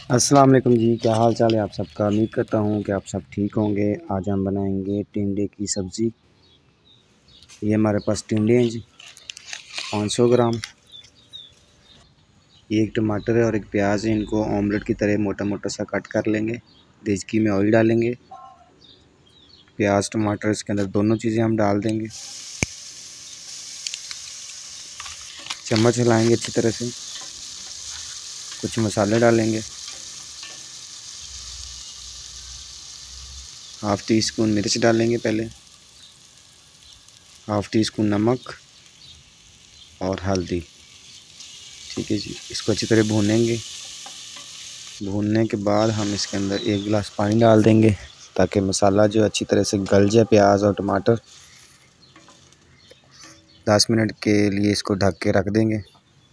अस्सलाम वालेकुम जी, क्या हाल चाल है आप सबका। उम्मीद करता हूँ कि आप सब ठीक होंगे। आज हम बनाएंगे टिंडे की सब्ज़ी। ये हमारे पास टिंडे हैं जी 500 ग्राम। ये एक टमाटर है और एक प्याज है। इनको ऑमलेट की तरह मोटा मोटा सा कट कर लेंगे। देचकी में ऑयल डालेंगे। प्याज टमाटर इसके अंदर दोनों चीज़ें हम डाल देंगे। चम्मच हिलाएंगे अच्छी तरह से। कुछ मसाले डालेंगे। हाफ़ टी स्पून मिर्च डालेंगे पहले, हाफ़ टी स्पून नमक और हल्दी। ठीक है जी, इसको अच्छी तरह भूनेंगे। भूनने के बाद हम इसके अंदर 1 गिलास पानी डाल देंगे ताकि मसाला जो अच्छी तरह से गल जाए, प्याज और टमाटर। 10 मिनट के लिए इसको ढक के रख देंगे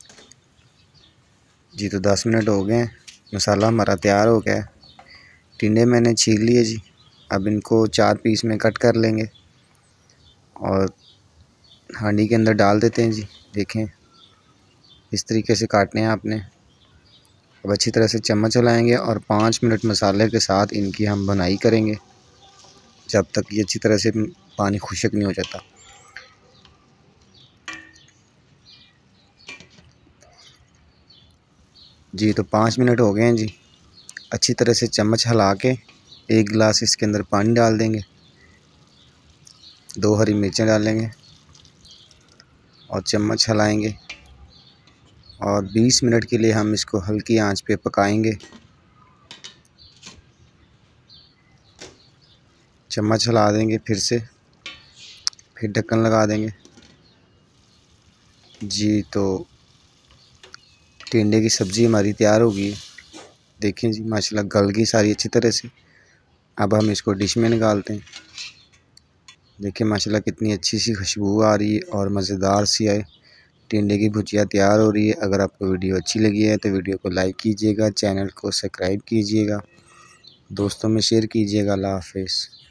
जी। तो 10 मिनट हो गए हैं, मसाला हमारा तैयार हो गया है। टिंडे मैंने छील लिए जी। अब इनको 4 पीस में कट कर लेंगे और हांडी के अंदर डाल देते हैं जी। देखें इस तरीके से काटने हैं आपने। अब अच्छी तरह से चम्मच हिलाएंगे और 5 मिनट मसाले के साथ इनकी हम भुनाई करेंगे जब तक ये अच्छी तरह से पानी खुश्क नहीं हो जाता। जी तो 5 मिनट हो गए हैं जी। अच्छी तरह से चम्मच हिला के 1 गिलास इसके अंदर पानी डाल देंगे। 2 हरी मिर्चें डालेंगे और चम्मच हिलाएंगे और 20 मिनट के लिए हम इसको हल्की आंच पे पकाएंगे। चम्मच हिला देंगे फिर से, फिर ढक्कन लगा देंगे जी। तो टिंडे की सब्ज़ी हमारी तैयार हो गई है। देखें जी माशाल्लाह गल गई सारी अच्छी तरह से। अब हम इसको डिश में निकालते हैं। देखिए माशाल्लाह कितनी अच्छी सी खुशबू आ रही है और मज़ेदार सी है। टिंडे की भुजिया तैयार हो रही है। अगर आपको वीडियो अच्छी लगी है तो वीडियो को लाइक कीजिएगा, चैनल को सब्सक्राइब कीजिएगा, दोस्तों में शेयर कीजिएगा। अल्लाह हाफ़िज़।